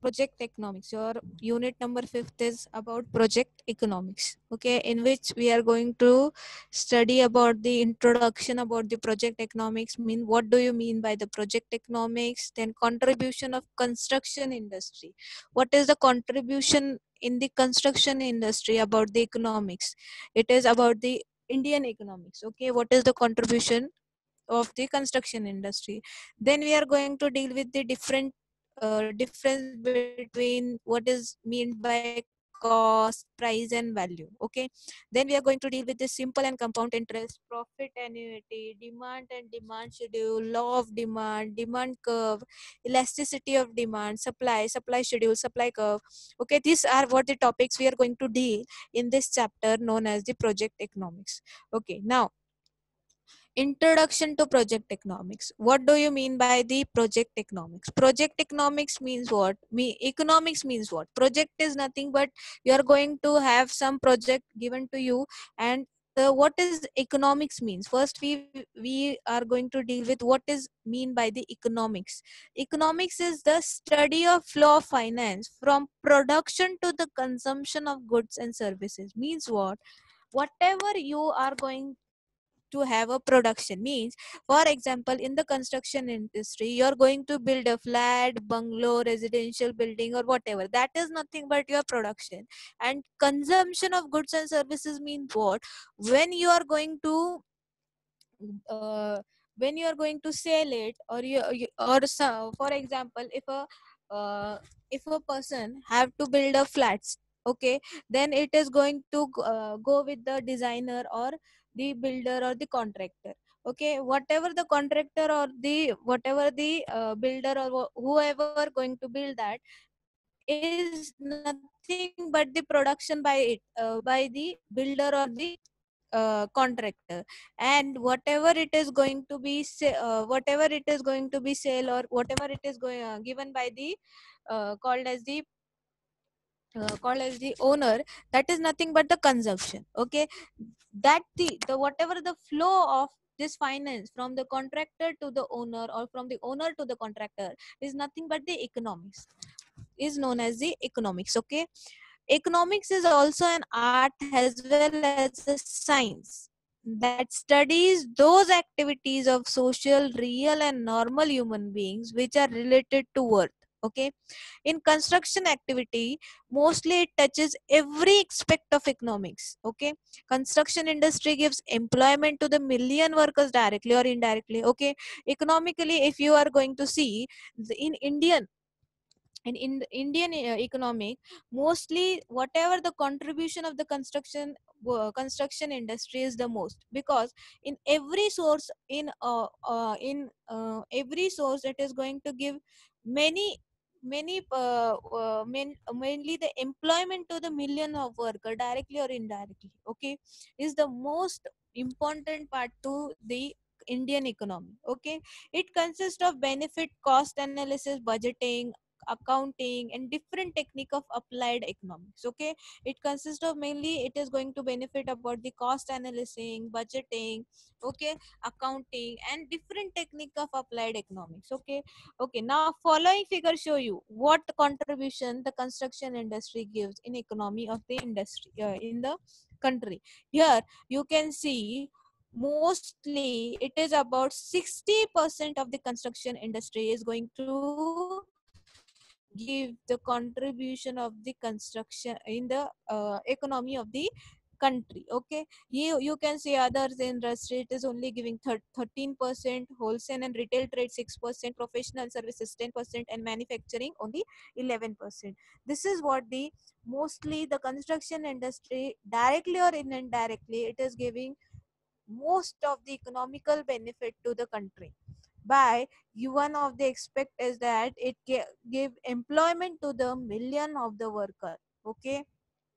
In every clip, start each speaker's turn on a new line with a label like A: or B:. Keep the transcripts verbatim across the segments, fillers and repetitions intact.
A: project economics. Your unit number fifth is about project economics, okay, in which we are going to study about the introduction about the project economics. Mean, what do you mean by the project economics? Then contribution of construction industry. What is the contribution in the construction industry about the economics? It is about the Indian economics, okay. What is the contribution of the construction industry? Then we are going to deal with the different uh, difference between what is meant by cost, price, and value, okay. Then we are going to deal with the simple and compound interest, profit annuity, demand and demand schedule, law of demand, demand curve, elasticity of demand, supply supply schedule, supply curve, okay. These are what the topics we are going to deal in this chapter known as the project economics, okay. Now, introduction to project economics. What do you mean by the project economics? Project economics means what? Me economics means what? Project is nothing but you are going to have some project given to you, and the what is economics means. First, we we are going to deal with what is mean by the economics. Economics is the study of flow of finance from production to the consumption of goods and services. Means what? Whatever you are going to have a production means, for example, in the construction industry, you're going to build a flat, bungalow, residential building, or whatever. That is nothing but your production. And consumption of goods and services means what? When you are going to uh, when you are going to sell it, or you, you or so, for example, if a uh, if a person have to build a flats, okay, then it is going to uh, go with the designer or the builder or the contractor, okay. Whatever the contractor or the whatever the uh, builder or wh- whoever going to build that is nothing but the production by it uh, by the builder or the uh, contractor. And whatever it is going to be sa- uh, whatever it is going to be sale, or whatever it is going uh, given by the uh, called as the uh, called as the owner, that is nothing but the consumption, okay. That the, the whatever the flow of this finance from the contractor to the owner, or from the owner to the contractor, is nothing but the economics, is known as the economics, okay. Economics is also an art as well as a science that studies those activities of social, real, and normal human beings which are related to work, okay. In construction activity, mostly it touches every aspect of economics, okay. Construction industry gives employment to the million workers directly or indirectly, okay. Economically, if you are going to see the- in Indian and in the Indian uh, economic, mostly whatever the contribution of the construction uh, construction industry is the most, because in every source in uh, uh, in uh, every source it is going to give many many uh, uh, main, mainly the employment to the million of worker directly or indirectly, okay, is the most important part to the Indian economy, okay. It consists of benefit, cost analysis, budgeting, accounting, and different technique of applied economics, okay. It consists of mainly it is going to benefit about the cost analyzing, budgeting, okay, accounting, and different technique of applied economics, okay. Okay, now following figure show you what contribution the construction industry gives in economy of the industry uh, in the country. Here you can see mostly it is about sixty percent of the construction industry is going to give the contribution of the construction in the uh, economy of the country, okay. You you can see others industry it is only giving thir- thirteen percent, wholesale and retail trade six percent, professional services ten percent, and manufacturing only eleven percent. This is what the mostly the construction industry directly or indirectly it is giving most of the economical benefit to the country. By you, one of the aspect is that it ga- give employment to the million of the worker, okay.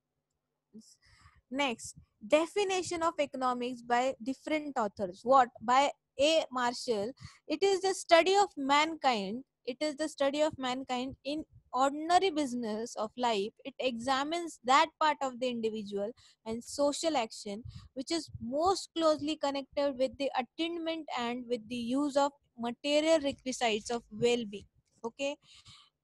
A: Next, definition of economics by different authors. What? By A. Marshall. It is the study of mankind. It is the study of mankind in ordinary business of life. It examines that part of the individual and social action which is most closely connected with the attainment and with the use of material requisites of well-being. Okay,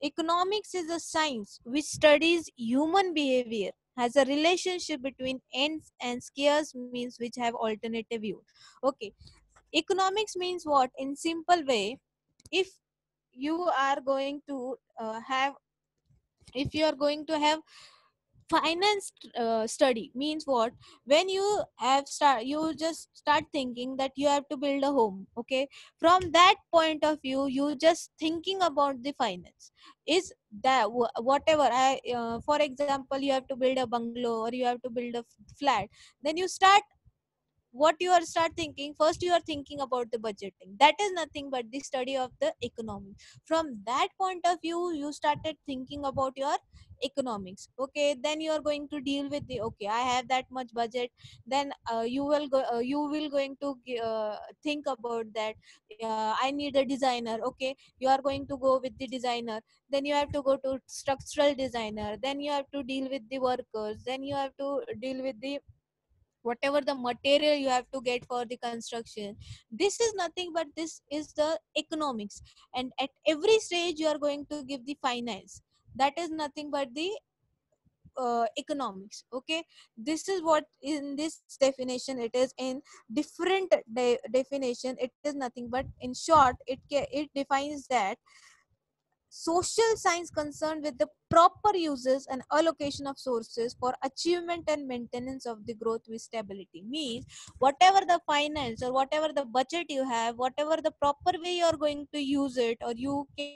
A: Economics is a science which studies human behavior, has a relationship between ends and scarce means which have alternative use. Okay, economics means what? In simple way, if you are going to uh, have if you are going to have finance uh, study means what? When you have start you just start thinking that you have to build a home. Okay, from that point of view you just thinking about the finance is that wh- whatever I uh, for example, you have to build a bungalow or you have to build a f- flat. Then you start what you are start thinking first, you are thinking about the budgeting. That is nothing but the study of the economy. From that point of view you started thinking about your economics. Okay, then you are going to deal with the, okay, I have that much budget. Then uh, you will go uh, you will going to gi- uh, think about that. uh, I need a designer. Okay, you are going to go with the designer. Then you have to go to structural designer. Then you have to deal with the workers. Then you have to deal with the whatever the material you have to get for the construction. This is nothing but this is the economics. And at every stage you are going to give the finance. That is nothing but the uh, economics. Okay, this is what in this definition it is. In different de- definition it is nothing but, in short, it ca- it defines that social science concerned with the proper uses and allocation of sources for achievement and maintenance of the growth with stability. Means whatever the finance or whatever the budget you have, whatever the proper way you are going to use it, or you can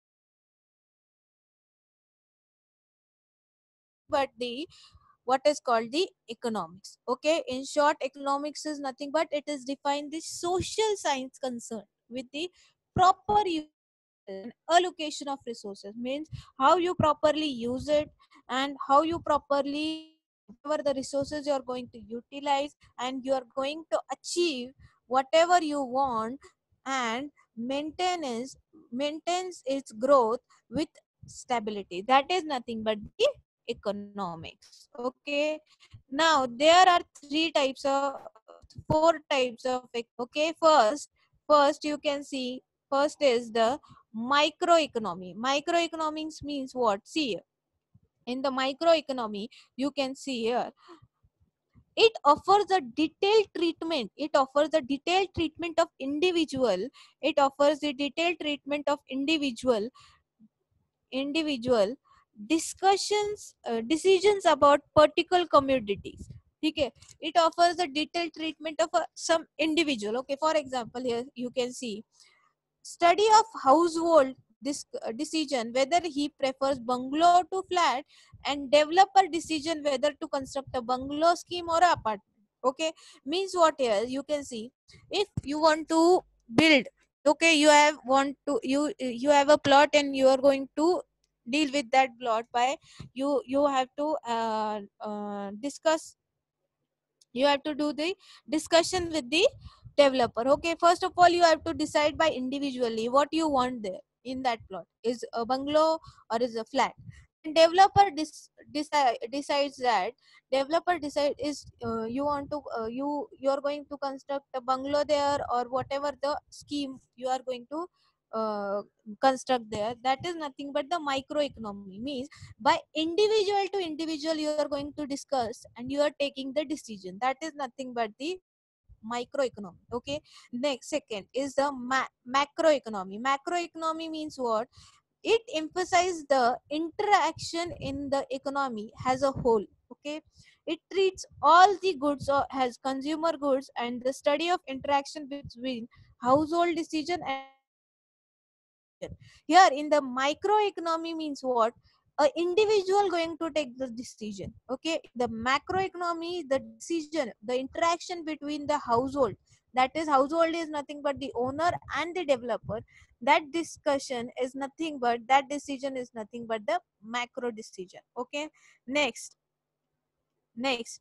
A: nothing but the what is called the economics. Okay, in short, economics is nothing but it is defined the social science concerned with the proper use and allocation of resources. Means how you properly use it, and how you properly whatever the resources you are going to utilize, and you are going to achieve whatever you want, and maintenance maintains its growth with stability. That is nothing but the economics. Okay, now there are three types of four types of economics. Okay, first first you can see, first is the microeconomy. Microeconomics means what? See, in the microeconomy you can see here, it offers a detailed treatment it offers a detailed treatment of individual it offers the detailed treatment of individual individual discussions uh, decisions about particular commodities. Okay, it offers a detailed treatment of a, some individual. Okay, for example, here you can see study of household this uh, decision whether he prefers bungalow to flat, and developer decision whether to construct a bungalow scheme or a apartment. Okay, means what? Here you can see, if you want to build, okay, you have want to you you have a plot and you are going to deal with that plot by, you you have to uh, uh, discuss you have to do the discussion with the developer. Okay, first of all you have to decide by individually what you want there in that plot, is a bungalow or is a flat. And developer dis- decide, decides that developer decide is uh, you want to uh, you you are going to construct a bungalow there, or whatever the scheme you are going to uh, construct there. That is nothing but the microeconomy. Means by individual to individual you are going to discuss and you are taking the decision. That is nothing but the microeconomy. Okay, next, second is the ma- macroeconomy. Macroeconomy means what? It emphasizes the interaction in the economy as a whole. Okay, it treats all the goods or has consumer goods and the study of interaction between household decision and individual decision. Here in the microeconomy means what? A individual going to take the decision. Okay, in the macroeconomy the decision, the interaction between the household, that is household is nothing but the owner and the developer. That discussion is nothing but that decision is nothing but the macro decision. Okay, next next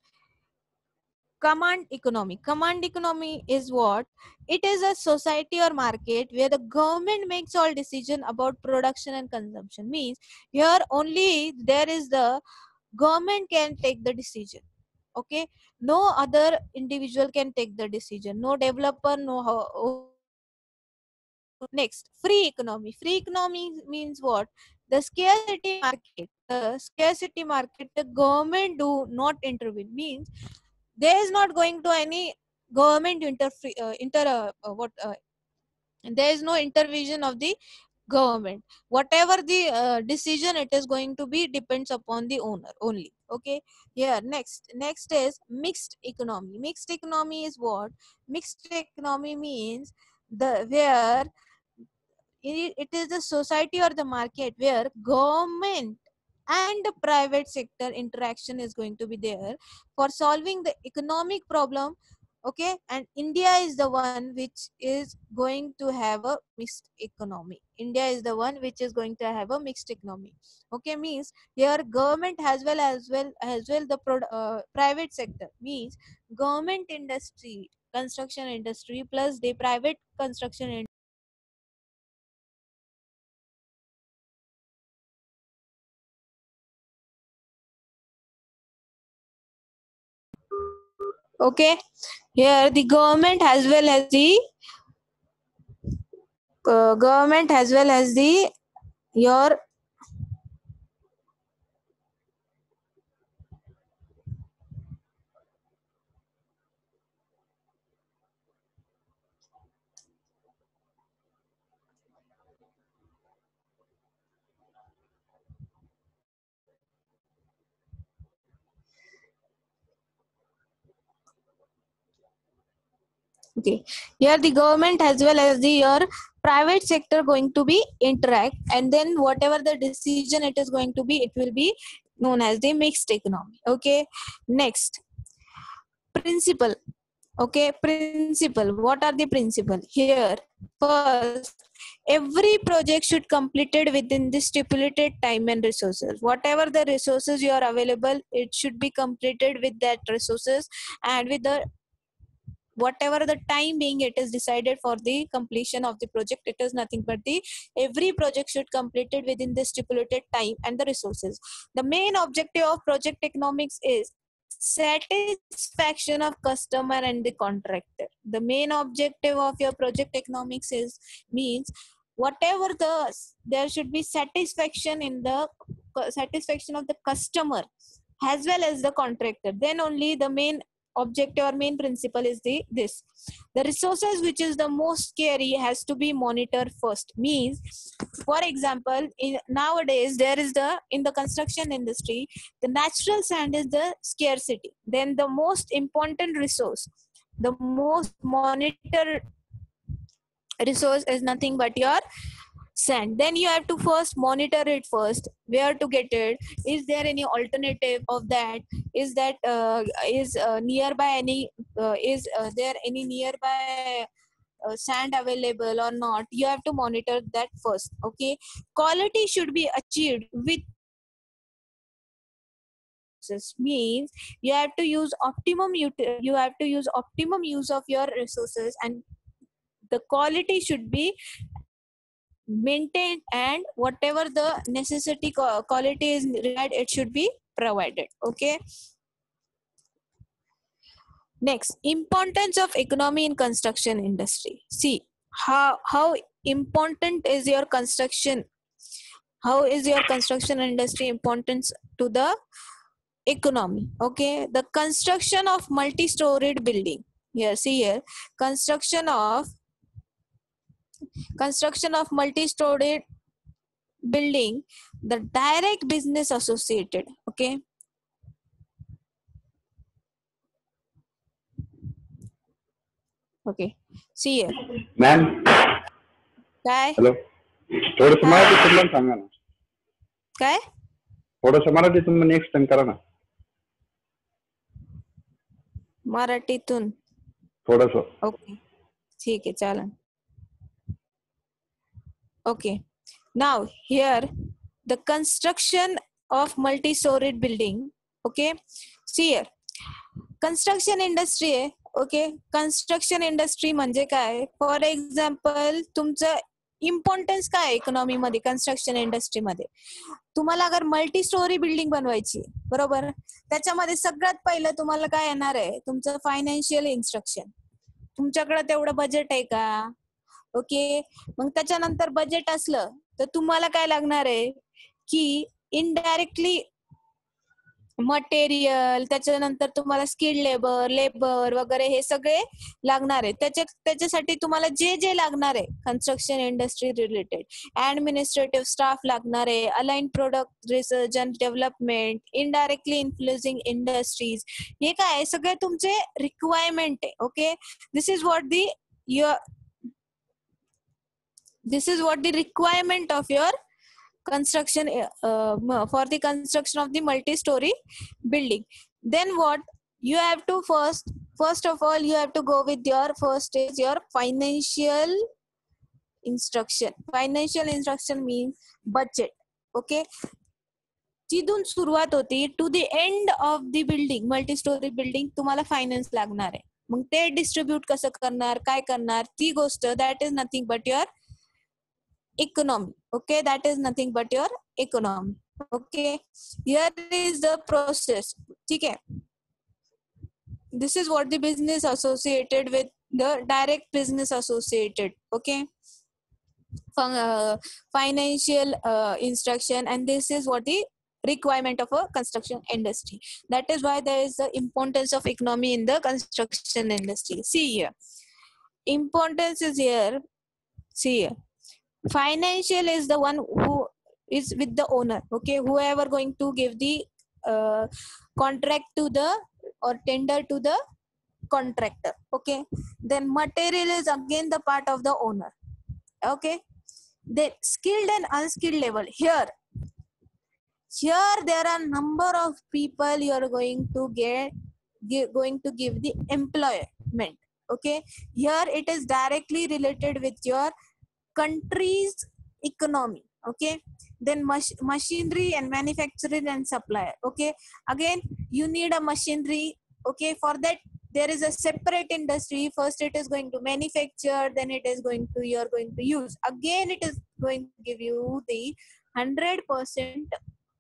A: command economy. Command economy is what? It is a society or market where the government makes all decision about production and consumption. Means here only there is the government can take the decision. Okay, no other individual can take the decision, no developer, no ho- owner, no developer. Next, free economy. Free economy means what? The scarcity market, the scarcity market, the government do not intervene. Means there is not going to any government interfere, uh, inter uh, uh, what uh, there is no intervention of the government. Whatever the uh, decision it is going to be depends upon the owner only. Okay. Here next next is mixed economy. Mixed economy is what? Mixed economy means the where it, it is the society or the market where government and the private sector interaction is going to be there for solving the economic problem. Okay. And India is the one which is going to have a mixed economy. India is the one which is going to have a mixed economy. Okay. Means here government as well as well as well the pro, uh, private sector. Means government industry, construction industry plus the private construction industry. Okay. Here the government as well as the uh, government as well as the your okay. Here the government as well as the your private sector going to be interact, and then whatever the decision it is going to be, it will be known as the mixed economy. Okay. Next, principle. Okay. Principle. What are the principle? Here first, every project should completed within the stipulated time and resources. Whatever the resources you are available, it should be completed with that resources and with the whatever the time being it is decided for the completion of the project. It is nothing but the every project should completed within the stipulated time and the resources. The main objective of project economics is satisfaction of customer and the contractor. The main objective of your project economics is means whatever the there should be satisfaction in the satisfaction of the customer as well as the contractor. Then only the main objective or main principle is the this the resources which is the most scary has to be monitored first. Means for example, in nowadays there is the in the construction industry, the natural sand is the scarcity. Then the most important resource, the most monitored resource is nothing but your sand. Then you have to first monitor it first, where to get it, is there any alternative of that, is that uh, is uh, nearby any uh, is uh, there any nearby uh, sand available or not. You have to monitor that first. Okay. Quality should be achieved with means you have to use optimum you have to use optimum use of your resources, and the quality should be maintained, and whatever the necessity quality is required, it should be provided. Okay. Next, importance of economy in construction industry. See how how important is your construction, how is your construction industry importance to the economy. Okay. The construction of multi-storied building. Here see here, construction of construction of multi-storied building, the direct business associated. Okay. Okay. See here.
B: Ma'am
A: काय
B: hello, थोडस मराठी समजावून सांगा ना.
A: काय
B: थोडस मराठी तुम्ही next time करा ना.
A: मराठीतून
B: थोडस.
A: ओके ठीक आहे चालेल. Okay. Now here the construction of multi-storied building. Okay. See here. Construction industry आहे. ओके. कन्स्ट्रक्शन इंडस्ट्री म्हणजे काय, फॉर एक्झाम्पल तुमचं इम्पॉर्टन्स काय इकॉनॉमी मध्ये कन्स्ट्रक्शन इंडस्ट्रीमध्ये. तुम्हाला अगर मल्टी स्टोरी बिल्डिंग बनवायची बरोबर, त्याच्यामध्ये सगळ्यात पहिलं तुम्हाला काय येणार आहे, तुमचं फायनान्शियल इन्स्ट्रक्शन. तुमच्याकडे तेवढं बजेट आहे का. ओके. मग त्याच्यानंतर बजेट असलं तर तुम्हाला काय लागणार आहे की इनडायरेक्टली मटेरियल, त्याच्यानंतर तुम्हाला स्किल्ड लेबर लेबर वगैरे हे सगळे लागणार आहे. त्याच्या त्याच्यासाठी तुम्हाला जे जे लागणार आहे construction industry related administrative staff लागणार आहे, align product research and development, indirectly influencing industries, हे काय सगळे तुमचे रिक्वायरमेंट आहे. Okay, this is what the your this is what the requirement of your construction uh, for the construction of the multi-story building. Then what you have to first first of all you have to go with your first is your financial instruction. Financial instruction means budget. Okay, तिथून सुरुवात होती to the end of the building, multi storey building तुम्हाला finance लागणार आहे. मग ते distribute कसं करणार, काय करणार, ती गोष्ट that is nothing but your economy. Okay, that is nothing but your economy. Okay, here is the process. Okay, this is what the business associated with the direct business associated. Okay, uh, financial uh, instruction, and this is what the requirement of a construction industry. That is why there is the importance of economy in the construction industry. See here, importance is here. See here, financial is the one who is with the owner. Okay, whoever going to give the uh, contract to the or tender to the contractor. Okay, then material is again the part of the owner. Okay, then skilled and unskilled level, here here there are number of people you are going to get give, going to give the employment. Okay, here it is directly related with your country's economy. Okay, then mach- machinery and manufacturing and supplier. Okay, again you need a machinery. Okay, for that there is a separate industry. First it is going to manufacture, then it is going to you're going to use, again it is going to give you the one hundred percent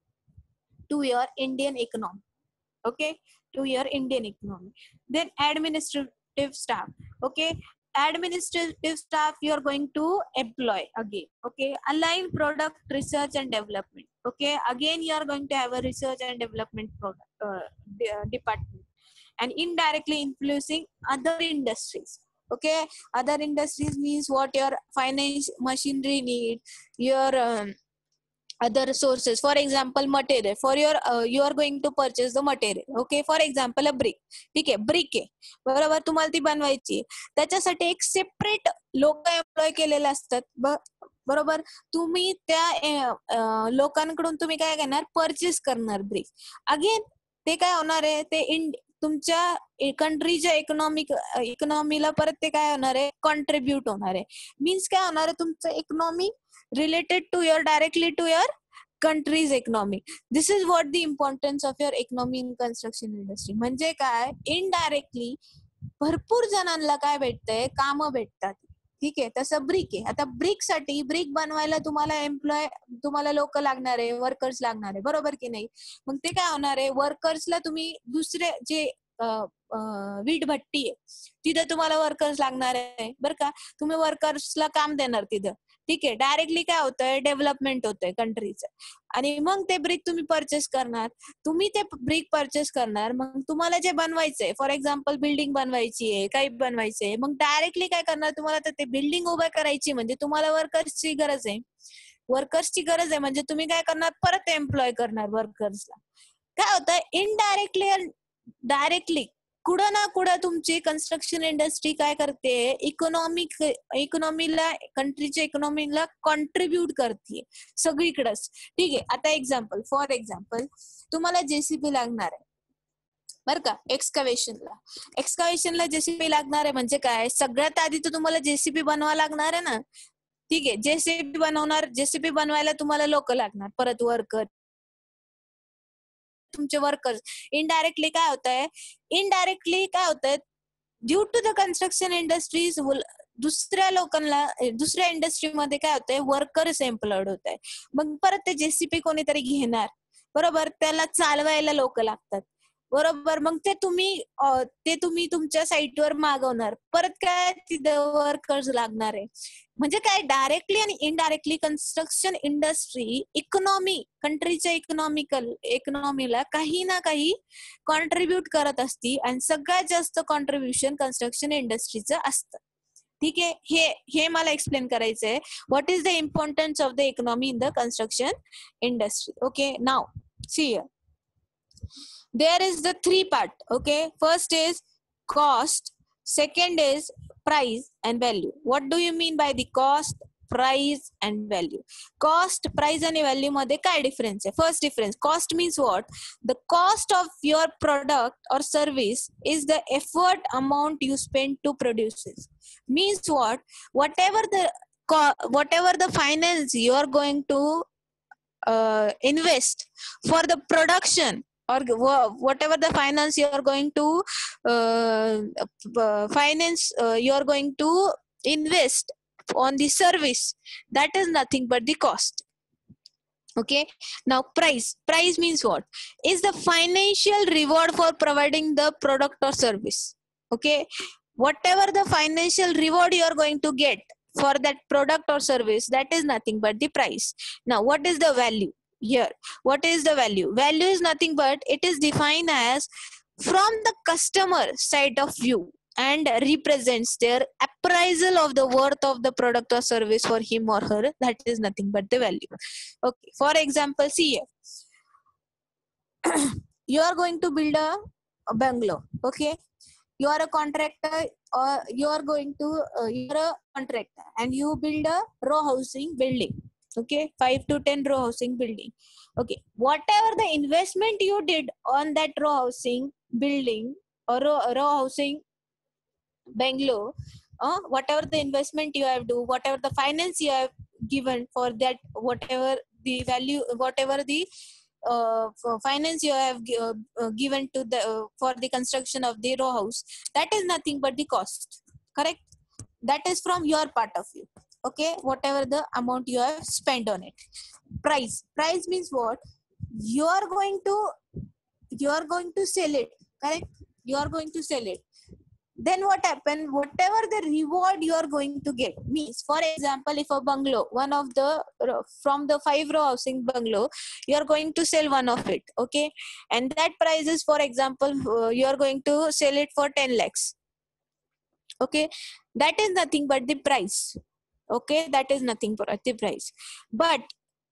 A: to your Indian economy. Okay, to your Indian economy. Then administrative staff. Okay, administrative staff you are going to employ again. Okay, align product research and development. Okay, again you are going to have a research and development product uh, de- uh, department, and indirectly influencing other industries. Okay, other industries means what your finance machinery need, your um, other sources. For example, material for your uh, you are going to purchase the material. Okay, for example a brick. ठीक आहे, brick आहे बरोबर, तुम्हाला ती बनवायची, त्याच्यासाठी एक separate लोक एम्प्लॉय केलेले असतात बरोबर. तुम्ही त्या लोकांकडून तुम्ही काय करणार, परचेस करणार ब्रिक. अगेन ते काय होणार आहे, ते इन तुमच्या कंट्रीच्या इकॉनॉमिक इकॉनॉमीला परत ते काय होणार आहे, कॉन्ट्रीब्युट होणार आहे. मीन्स काय होणार आहे, तुमचं economy related to your directly to your country's economy. This is what the importance of your economy in construction industry. म्हणजे काय, इनडायरेक्टली भरपूर जणांना काय भेटतंय, काम भेटतात. ठीक आहे, तसं ब्रिक आहे. आता ब्रिक साठी ब्रिक बनवायला तुम्हाला एम्प्लॉय तुम्हाला लोक लागणार आहे, वर्कर्स लागणार आहे बरोबर की नाही. मग ते काय होणार आहे, वर्कर्सला तुम्ही दुसरे जे वीट भट्टी आहे तिथं तुम्हाला वर्कर्स लागणार आहे बरं का, तुम्ही वर्कर्सला काम देणार तिथं. ठीक आहे, डायरेक्टली काय होतंय, डेव्हलपमेंट होतंय कंट्रीचं. आणि मग ते ब्रिक तुम्ही परचेस करणार, तुम्ही ते ब्रिक परचेस करणार. मग तुम्हाला जे बनवायचंय, फॉर एक्झाम्पल बिल्डिंग बनवायची आहे, काही बनवायचंय, मग डायरेक्टली काय करणार, तुम्हाला तर ते बिल्डिंग उभं करायची म्हणजे तुम्हाला वर्कर्सची गरज आहे. वर्कर्सची गरज आहे म्हणजे तुम्ही काय करणार, परत एम्प्लॉय करणार वर्कर्सला. काय होतं, इनडायरेक्टली डायरेक्टली कुठं ना कुठं तुमची कन्स्ट्रक्शन इंडस्ट्री काय करते, इकॉनॉमिक इकॉनॉमीला कंट्रीच्या इकॉनॉमीला कॉन्ट्रीब्यूट करते सगळीकडेच. ठीक आहे, आता एक्झाम्पल फॉर एक्झाम्पल तुम्हाला जेसीबी लागणार आहे बरं का, एक्सकॅव्हेशनला एक्सकॅव्हेशनला जेसीबी लागणार आहे. म्हणजे काय, सगळ्यात आधी तर तुम्हाला जेसीबी बनवावं लागणार आहे ना. ठीक आहे, जेसीबी बनवणार, जेसीबी बनवायला तुम्हाला लोक लागणार, परत वर्कर, तुमचे वर्कर्स. इनडायरेक्टली काय होत आहे, इनडायरेक्टली काय होत आहे, due to the construction industries दुसऱ्या लोकांना दुसऱ्या इंडस्ट्रीमध्ये काय होतंय, वर्कर्स एम्प्लॉयड होत आहे. मग परत ते जेसीबी कोणीतरी घेणार बरोबर, त्याला चालवायला लोक लागतात. बरोबर. मग ते तुम्ही ते तुम्ही तुमच्या साईटवर मागवणार, परत काय तिथं वर्कर्स लागणार आहे. म्हणजे काय डायरेक्टली आणि इनडायरेक्टली कन्स्ट्रक्शन इंडस्ट्री इकॉनॉमी, कंट्रीच्या इकॉनॉमिकल इकॉनॉमीला काही ना काही कॉन्ट्रीब्युट करत असती आणि सगळ्यात जास्त कॉन्ट्रीब्युशन कन्स्ट्रक्शन इंडस्ट्रीचं असतं. ठीक आहे, हे हे मला एक्सप्लेन करायचं आहे. What is the importance of the economy in the construction industry. Okay, now see here. There is the three part. Okay, first is cost, second is price and value. What do you mean by the cost, price and value? Cost, price and value मध्ये काय difference आहे? First difference, cost means what? The cost of your product or service is the effort amount you spend to produce it. Means what? Whatever the whatever the finance you are going to uh, invest for the production, or whatever the finance you are going to uh, uh, finance uh, you are going to invest on the service, that is nothing but the cost. Okay, now price. Price means what? Is the financial reward for providing the product or service. Okay, whatever the financial reward you are going to get for that product or service, that is nothing but the price. Now what is the value? Here, what is the value? Value is nothing but it is defined as from the customer side of view and represents their appraisal of the worth of the product or service for him or her. That is nothing but the value. Okay, for example, see here. You are going to build a, a bungalow. Okay, you are a contractor, or you are going to uh, you are a contractor and you build a row housing building. Okay, five to ten row housing building. Okay, whatever the investment you did on that row housing building or row, row housing bungalow, uh, whatever the investment you have do, whatever the finance you have given for that, whatever the value, whatever the uh, finance you have uh, uh, given to the uh, for the construction of the row house, that is nothing but the cost. Correct? That is from your part of view. Okay, whatever the amount you have spent on it. Price. Price means what? You are going to you are going to sell it. Correct? You are going to sell it. Then what happened? Whatever the reward you are going to get means, for example, if a bungalow, one of the from the five row housing bungalow, you are going to sell one of it. Okay, and that price is, for example, uh, you are going to sell it for ten lakhs. Okay, that is nothing but the price. Okay, that is nothing but the price. But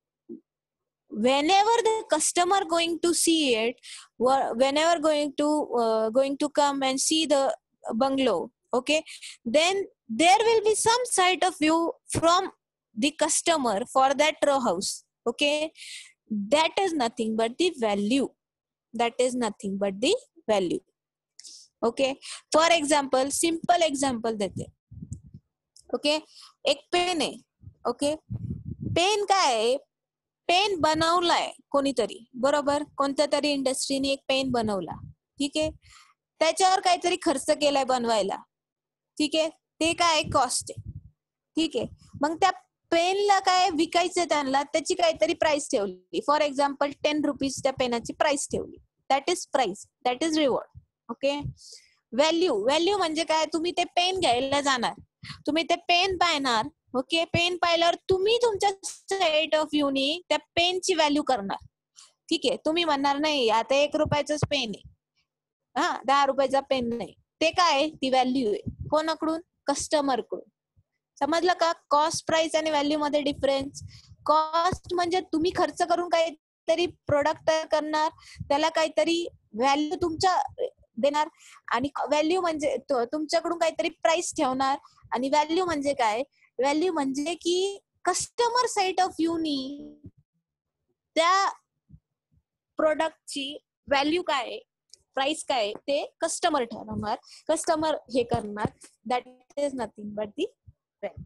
A: whenever the customer going to see it, whenever going to uh, going to come and see the bungalow, okay, then there will be some side of view from the customer for that row house. Okay, that is nothing but the value. That is nothing but the value. Okay, for example, simple example देते. Okay, एक pen आहे. Okay, pen काय आहे? Pen बनवलाय कोणीतरी, बरोबर, कोणत्या तरी इंडस्ट्रीने एक पेन बनवला. ठीक आहे, त्याच्यावर काहीतरी खर्च केलाय बनवायला. ठीक आहे, ते काय कॉस्ट आहे. ठीक आहे, मग त्या पेनला काय विकायचं त्यांना, त्याची काहीतरी प्राइस ठेवली. फॉर एक्झाम्पल टेन रुपीज त्या पेनाची प्राइस ठेवली. That is price, that is reward. Okay, value. Value म्हणजे काय? तुम्ही ते पेन घ्यायला जाणार, तुम्ही ते पेन पाहणार. ओके, पेन पाहिल्यावर तुम्ही तुमच्या साइड ऑफ व्ह्यूनी त्या पेनची व्हॅल्यू करणार. ठीक आहे, तुम्ही म्हणणार नाही आता एक रुपयाचाच पेन आहे, हा दहा रुपयाचा पेन नाही. ते काय? ती व्हॅल्यू आहे. कोणाकडून? कस्टमर कडून. समजलं का? कॉस्ट, प्राइस आणि व्हॅल्यू मध्ये डिफरन्स. कॉस्ट म्हणजे तुम्ही खर्च करून काहीतरी प्रोडक्ट तयार करणार, त्याला काहीतरी व्हॅल्यू तुमच्या देणार. आणि व्हॅल्यू म्हणजे तुमच्याकडून काहीतरी प्राइस ठेवणार. आणि व्हॅल्यू म्हणजे काय? व्हॅल्यू म्हणजे की कस्टमर साइड ऑफ व्ह्यूनी त्या प्रोडक्टची व्हॅल्यू काय, प्राइस काय, ते कस्टमर ठरवणार, कस्टमर हे करणार. That is nothing but the value.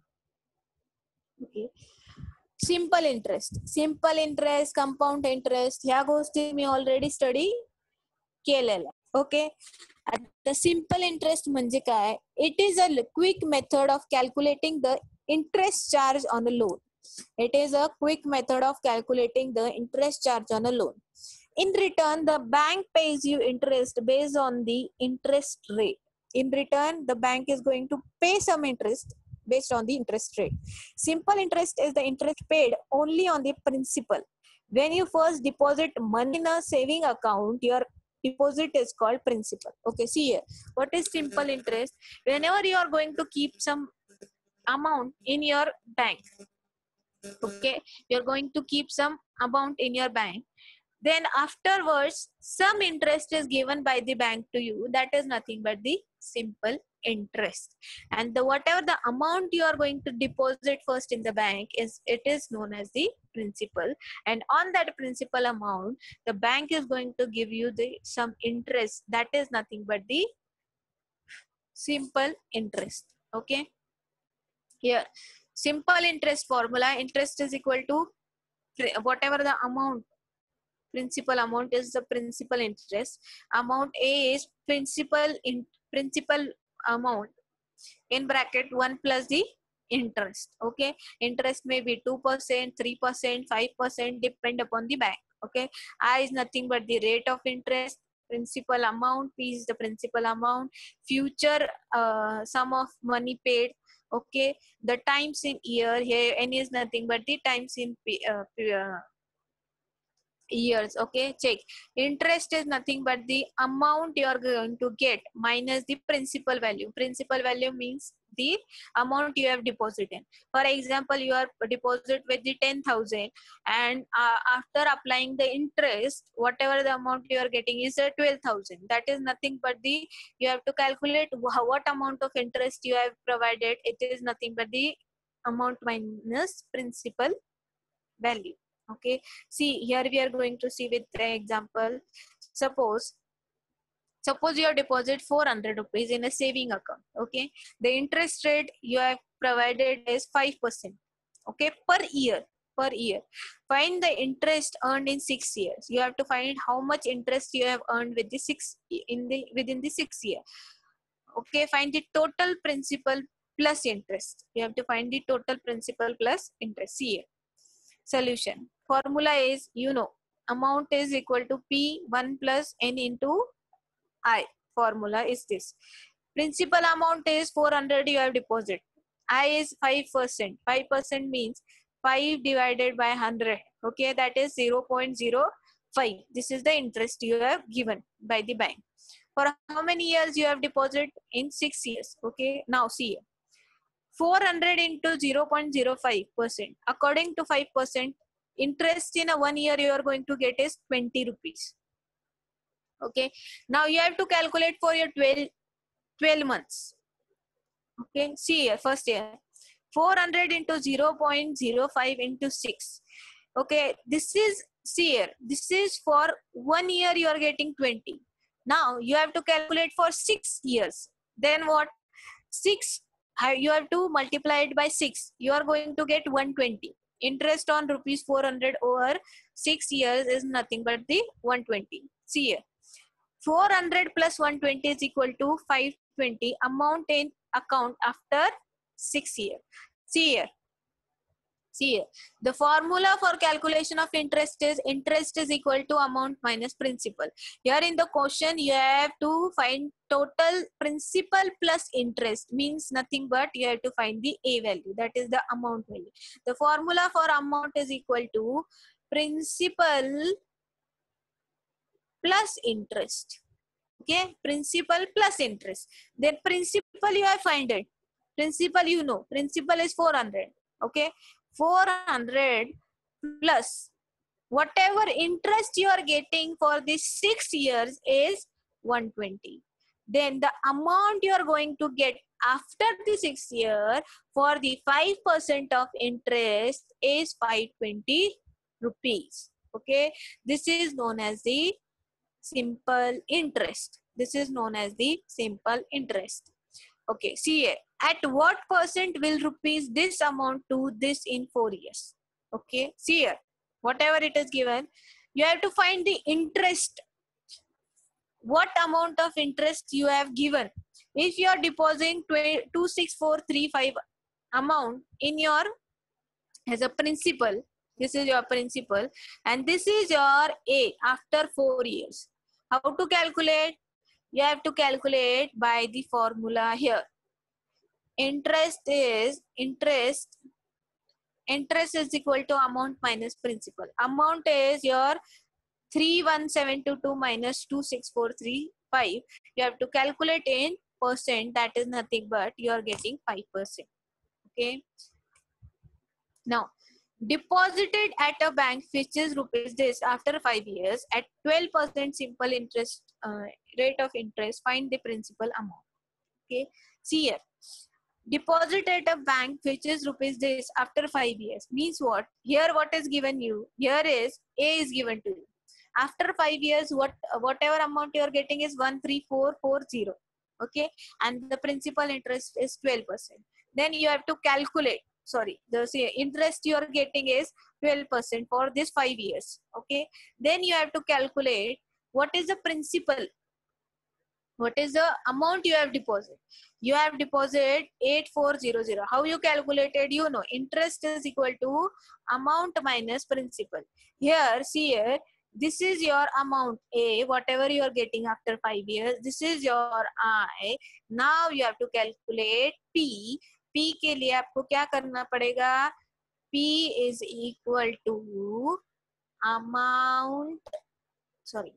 A: Okay, simple interest, simple interest, compound interest, ह्या गोष्टी मी ऑलरेडी स्टडी केलेल्या. ओके, आता सिंपल इंटरेस्ट म्हणजे काय? It is a quick method of calculating the interest charge on a loan. It is a quick method of calculating the interest charge on a loan. In return, the bank pays you interest based on the interest rate. In return, the bank is going to pay some interest based on the interest rate. Simple interest is the interest paid only on the principal. When you first deposit money in a saving account, your deposit is called principal. Okay, see here. What is simple interest? Whenever you are going to keep some amount in your bank, okay, you're going to keep some amount in your bank, then afterwards some interest is given by the bank to you. That is nothing but the simple interest. And the whatever the amount you are going to deposit first in the bank is, it is known as the principal, and on that principal amount the bank is going to give you the some interest. That is nothing but the simple interest. Okay, here simple interest formula: interest is equal to whatever the amount, principal amount is the principal interest. Amount A is principal in principal amount in bracket one plus the interest. Okay, interest may be two percent, three percent, five percent, depend upon the bank. Okay, I is nothing but the rate of interest, principal amount, P is the principal amount, future uh, sum of money paid. Okay, the times in year, here N is nothing but the times in uh, uh, years. Okay, check. Interest is nothing but the amount you are going to get minus the principal value. Principal value means the amount you have deposited. For example, you are deposit with the ten thousand, and uh, after applying the interest, whatever the amount you are getting is uh, twelve thousand. That is nothing but the, you have to calculate what amount of interest you have provided. It is nothing but the amount minus principal value. Okay, see here we are going to see with the example. Suppose suppose you have deposit four hundred rupees in a saving account. Okay, the interest rate you have provided is five percent. Okay, per year, per year. Find the interest earned in six years. You have to find how much interest you have earned with the six in the within the six year. Okay, find the total principal plus interest. You have to find the total principal plus interest. See here. Solution formula is, you know, amount is equal to P one plus N into I. Formula is this. Principal amount is four hundred you have deposit. I is five percent. five percent means five divided by one hundred. Okay, that is zero point zero five. This is the interest you have given by the bank. For how many years you have deposit? In six years. Okay, now see here. four hundred into zero point zero five percent. According to five percent, interest in a one year you are going to get is twenty rupees. Okay. Now you have to calculate for your twelve, twelve months. Okay. See here, first year. four hundred into zero point zero five into six. Okay. This is, see here, this is for one year you are getting twenty. Now you have to calculate for six years. Then what? six, you have to multiply it by six. You are going to get one hundred twenty. Interest on rupees four hundred over six years is nothing but the one hundred twenty. See here. four hundred plus one hundred twenty is equal to five hundred twenty amount in account after six years. See here. See here. The formula for calculation of interest is interest is equal to amount minus principal. Here in the question you have to find total principal plus interest, means nothing but you have to find the A value, that is the amount value. The formula for amount is equal to principal plus interest. Okay, principal plus interest. Then principal you have find it. Principal you know. Principal is four hundred. Okay, four hundred plus whatever interest you are getting for these six years is one hundred twenty. Then the amount you are going to get after the six year for the five percent of interest is five hundred twenty rupees. Okay, this is known as the simple interest. This is known as the simple interest. Okay, see here. At what percent will rupees this amount to this in four years? Okay, see here. Whatever it is given, you have to find the interest. What amount of interest you have given. If you are depositing two hundred sixty-four thirty-five amount in your as a principal, This is your principal, and this is your A after four years. How to calculate? You have to calculate by the formula here. Interest is interest. Interest is equal to amount minus principal. Amount is your three one seven two two minus two six four three five. You have to calculate in percent. That is nothing but you are getting five percent. Okay. Now, deposited at a bank which is rupees this after five years at twelve percent simple interest uh, rate of interest. Find the principal amount. Okay. See here. Deposit at a bank which is rupees this after five years means what? Here what is given you? Here is A is given to you. After five years, what whatever amount you are getting is one three four four zero. Okay, and the principal interest is twelve percent. Then you have to calculate. Sorry, the say, interest you are getting is twelve percent for this five years. Okay, then you have to calculate what is the principal. What is the amount you have deposited? You have deposited eight four zero zero. How you calculated? You know, interest is equal to amount minus principal. Here, see here, this is your amount A, whatever you are getting after five years. This is your I. Now you have to calculate P. P के लिए आपको क्या करना पड़ेगा? P is equal to amount. Sorry.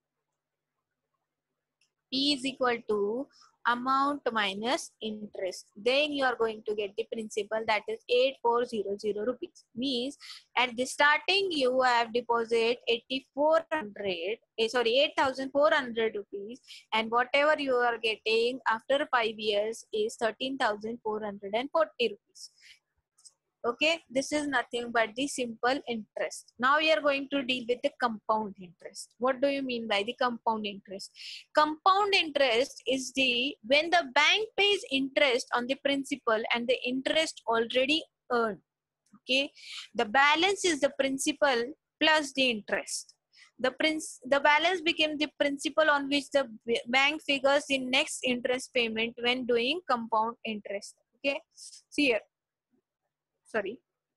A: P is equal to amount minus interest. Then you are going to get the principal, that is eight four zero zero rupees. Means at the starting you have deposit eighty-four hundred, eh, sorry, eight thousand four hundred rupees, and whatever you are getting after five years is thirteen thousand four hundred forty rupees. Okay, this is nothing but the simple interest. Now we are going to deal with the compound interest. What do you mean by the compound interest? Compound interest is the when the bank pays interest on the principal and the interest already earned. Okay, the balance is the principal plus the interest. The prince, the balance became the principal on which the bank figures the next interest payment when doing compound interest. Okay, see here. Sorry.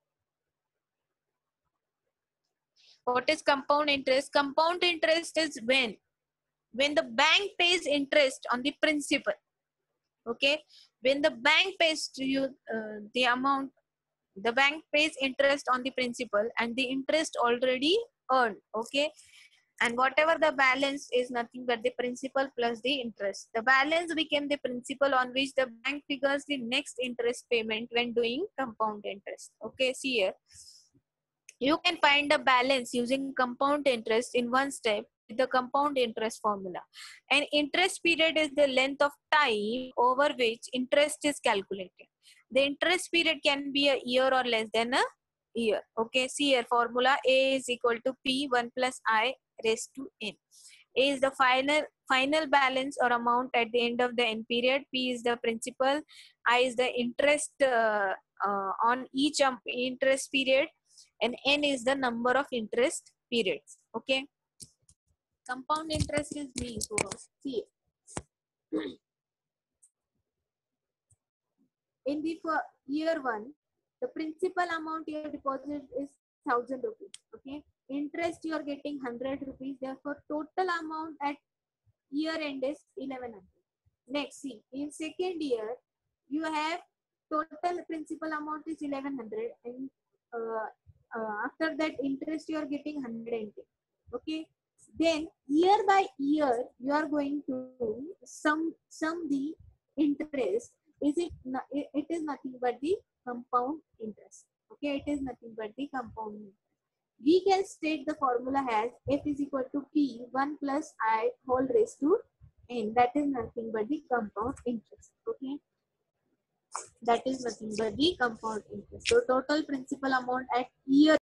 A: What is compound interest? Compound interest is when when the bank pays interest on the principal. Okay, when the bank pays to you uh, the amount, the bank pays interest on the principal and the interest already earned. Okay, and whatever the balance is nothing but the principal plus the interest. The balance became the principal on which the bank figures the next interest payment when doing compound interest. Okay, see here. You can find the balance using compound interest in one step with the compound interest formula. An interest period is the length of time over which interest is calculated. The interest period can be a year or less than a year. Okay, see here formula. A is equal to P one plus I raised to N. A is the final final balance or amount at the end of the N period. P is the principal. I is the interest uh, uh, on each um, interest period. And N is the number of interest periods. Okay. Compound interest is means what? See. In the year one, the principal amount you have deposited is thousand rupees. Okay. Interest you are getting hundred rupees. Therefore, total amount at year end is eleven hundred. Next, see, in second year, you have total principal amount is eleven hundred, and uh, uh, after that interest you are getting one hundred ten. Okay. Then year by year you are going to sum sum the interest. Is it? It is nothing but the compound interest. Okay, it is nothing but the compound interest. We can state the formula as F is equal to P one plus I whole raised to N. That is nothing but the compound interest. Okay, that is nothing but the compound interest. So total principal amount at year